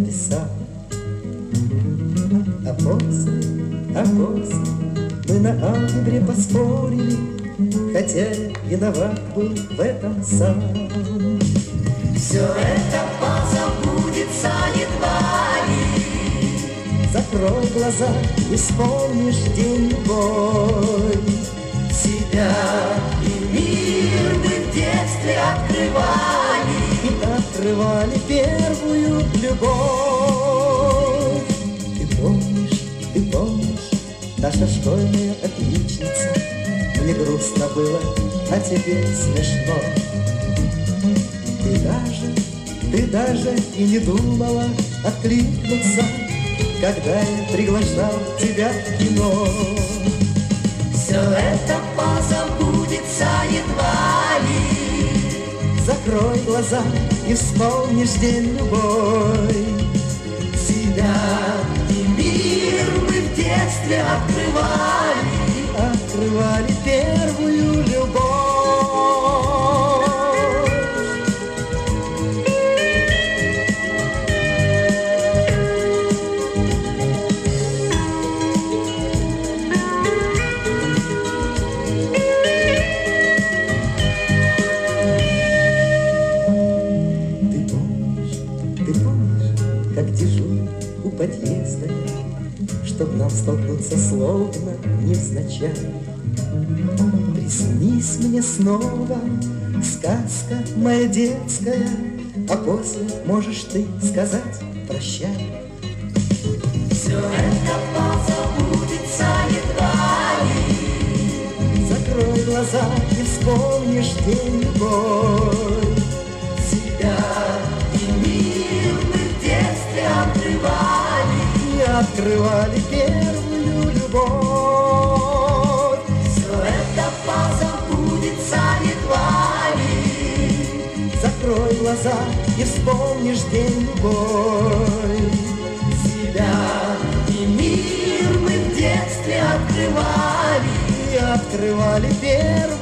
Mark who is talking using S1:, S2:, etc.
S1: леса. А после мы на алгебре поспорили, хотя я виноват был в этом сам.
S2: Все это позабудется едва ли.
S1: Закрой глаза и вспомнишь день любой.
S2: Себя и мир мы в детстве открывали.
S1: И открывали первую любовь. Ты помнишь, наша школьная отличница. Мне грустно было, а тебе смешно. Ты даже и не думала откликнуться, когда я приглашал тебя в кино.
S2: Все это позабудется едва ли.
S1: Закрой глаза и вспомнишь день любой.
S2: Себя и мир мы в детстве открывали.
S1: Открывали первую любовь. Ты помнишь, как дежурил у подъезда, чтоб нам столкнуться словно невзначай. Приснись мне снова сказка моя детская, а после можешь ты сказать прощай.
S2: Все это позабудется едва ли.
S1: Закрой глаза и вспомнишь день любой.
S2: Себя и мир мы в детстве открывали.
S1: И открывали первую любовь.
S2: Все это позабудется едва ли.
S1: Закрой глаза и вспомнишь день любой.
S2: Себя и мир мы в детстве открывали.
S1: И открывали первую